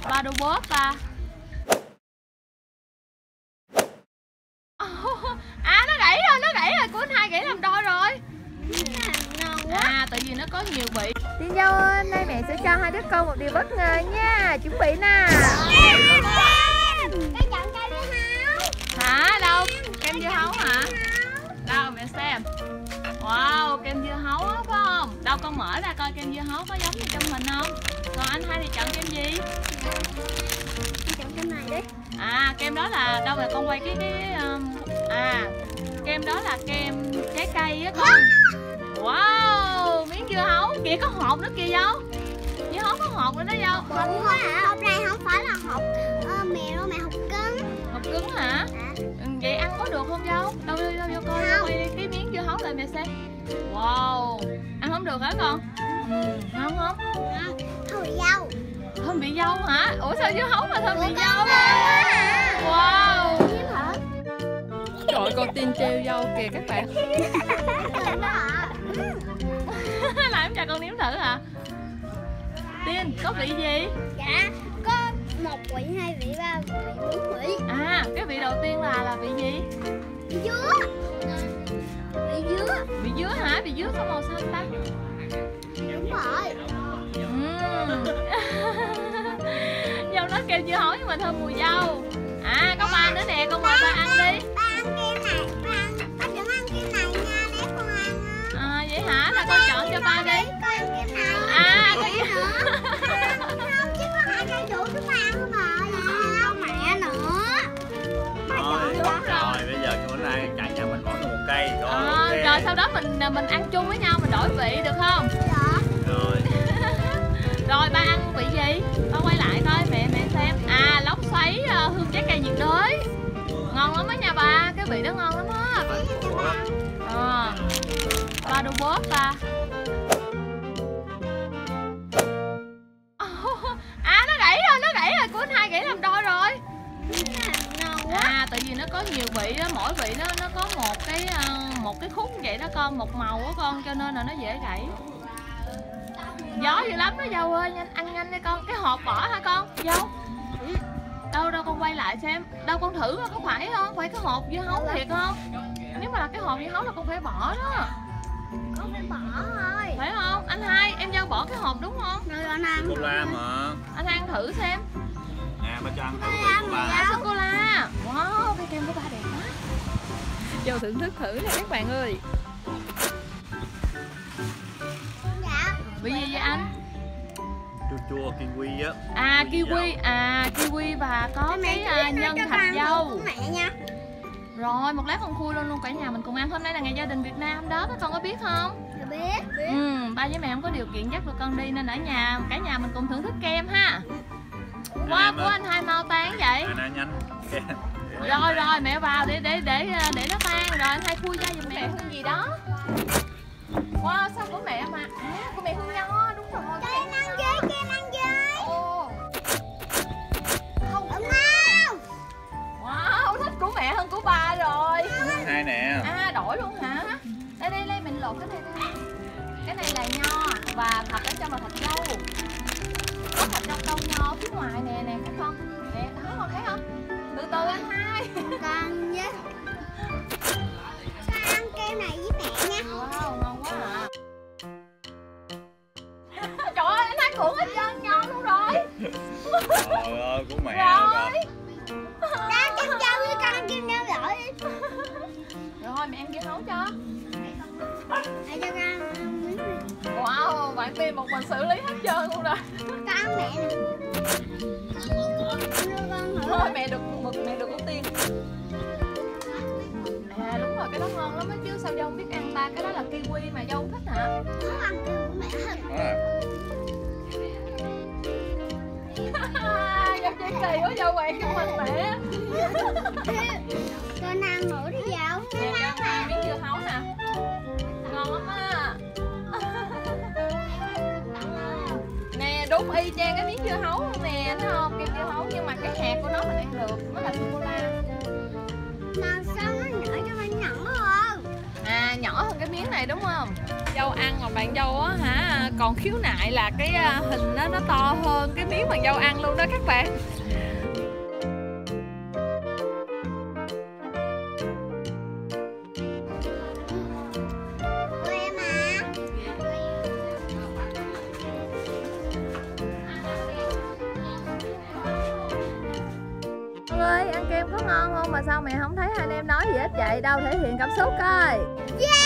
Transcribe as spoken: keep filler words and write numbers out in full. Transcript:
ba đô bóp ba. À nó gãy rồi, nó gãy rồi, của anh hai gãy làm đôi rồi. À tại vì nó có nhiều vị. Tiên Dâu ơi, hôm nay mẹ sẽ cho hai đứa con một điều bất ngờ nha. Chuẩn bị nè. Hả? Đâu? Kem dưa hấu hả? Đâu mẹ xem. Wow, kem dưa hấu á phải không? Đâu con mở ra coi kem dưa hấu có giống như trong hình không? Còn anh hai thì chọn kem gì? Chọn kem này đi. À kem đó là đâu rồi con quay cái cái um, à kem đó là kem trái cây á con. Wow, miếng dưa hấu kìa, có hột nữa kìa Dâu. Dưa hấu có hột nữa đó Dâu. Không có hả? Hộp này không phải là hộp uh, mè đâu, mẹ hộp cứng. Hộp cứng hả? À. Vậy ăn có được không Dâu? Đâu đâu đâu vô coi, quay đi cái miếng dưa hấu lại mẹ xem. Wow, ăn không được hả con? Ừ, ngon không? Thơm vị dâu. Thơm vị dâu hả? Ủa sao dưa hấu mà thơm vị dâu? Wow. Trời con Tiên treo dâu kìa các bạn. Làm cho con nếm thử hả? Tiên có vị gì? Dạ có một vị, hai vị, ba vị, bốn vị. À cái vị đầu tiên là là vị gì? Vị dứa. Vị dứa. Vị dứa hả? Vị dứa có màu xanh ta? Đúng rồi. Uhm. Dâu nói kêu dưa hấu nhưng mà thơm mùi dâu. À có ba nữa nè, con mời ba ăn đi. Ba ăn kem này, ba ăn, ba đừng ăn kem này nha, để con ăn. À vậy hả? Là con chọn cho ba đi. Con ăn kem này. À cái nữa. Không chứ có hai cây đủ chúng ta ăn không mà. Không mẹ nữa. Rồi, rồi bây giờ chúng ta cả nhà mình mỗi một cây rồi. À, okay. Rồi sau đó mình mình ăn chung với nhau, mình đổi vị được không? Dạ. Rồi. Rồi ba ăn vị gì? Con quay lại coi mẹ mẹ xem. À lóc xoáy uh, hương trái cây nhiệt đới. Ngon lắm á nha ba, cái vị đó ngon lắm á. À, ba đô bóp ba. À nó gãy rồi, nó gãy rồi, của anh hai gãy làm đôi rồi. À tại vì nó có nhiều vị đó, mỗi vị nó nó có một cái uh, một cái khúc vậy đó con, một màu đó con, cho nên là nó dễ gãy. Gió dữ lắm đó Dâu ơi, nhanh ăn nhanh đi con. Cái hộp bỏ hả con? Dâu. Đâu đâu con quay lại xem. Đâu con thử coi có phải không? Phải cái hộp dưa hấu thiệt không? Nếu mà là cái hộp dưa hấu là con phải bỏ đó. Con phải bỏ thôi. Phải không? Anh hai, em Dâu bỏ cái hộp đúng không? Rồi anh ăn. Sô cô la mà. Anh hai ăn thử xem. Nè ba cho ăn thử vị của ba. À, sô cô la. Wow, cái kem của ba đẹp quá. Dâu thưởng thức thử nè các bạn ơi. Dạ. Vị gì vậy anh? Chua chua kiwi á. À kiwi, à kiwi và có cái à, nhân thạch dâu. Mẹ nha. Rồi một lát con khui luôn luôn cả nhà mình cùng ăn. Hôm nay là ngày gia đình Việt Nam đó, các con có biết không? Dạ biết. Ừ, ba với mẹ không có điều kiện dắt tụi con đi nên ở nhà cả nhà mình cùng thưởng thức kem ha. Wow, của anh hai mau tan vậy. Nè nhanh. Rồi rồi mẹ vào để để để để nó tan rồi anh hai khui ra giùm mẹ hương gì đó. Wow, sao của mẹ mà à, của mẹ hương nho đúng rồi. Cho em ăn với, cho em ăn với. Ồ. Không đúng không? Wow, thích của mẹ hơn của ba rồi. Hai nè. À đổi luôn hả? Đây đây đây mình lột cái này ra. Cái này là nho và thạch ở trong là thạch dâu. Có thạch trong đâu nho phía ngoài nè nè các con. Nè đó con thấy không? Từ từ anh hai. Con với. Sao ăn kem này với mẹ nha. Wow, ngon quá à. Trời ơi, anh hai cuộn hết trơn nho luôn rồi. Trời ơi, của mẹ rồi. Đã kem dâu với con kem dâu rồi. Rồi mẹ ăn dưa hấu cho. Để cho con ăn miếng đi. Wow, bạn Tiên một mình xử lý hết trơn luôn rồi. Con ăn mẹ nè. Thôi mẹ được mực mẹ được ưu tiên. À đúng rồi, cái đó ngon lắm á chứ sao Dâu không biết ăn ta, cái đó là kiwi mà Dâu thích hả? Không ăn kem của mẹ hơn. Dâu chơi kỳ quá Dâu quẹt cho mình mẹ. Con ăn nữa đi Dâu. Nè cho ăn miếng dưa hấu nè. Ngon lắm á. Nè đúng y chang cái miếng dưa hấu luôn nè, thấy không? Kem dưa hấu nhưng mà cái hạt của nó mình ăn được, nó là sô cô la. Mà sao nó nhỏ cho nó nhỏ hơn? À nhỏ hơn cái miếng này đúng không? dâu ăn mà bạn dâu á hả còn khiếu nại là cái hình đó nó to hơn cái miếng bạn dâu ăn luôn đó các bạn. ơi, ăn kem có ngon không mà sao mẹ không thấy anh em nói gì hết vậy? Đâu thể hiện cảm xúc coi. Yeah.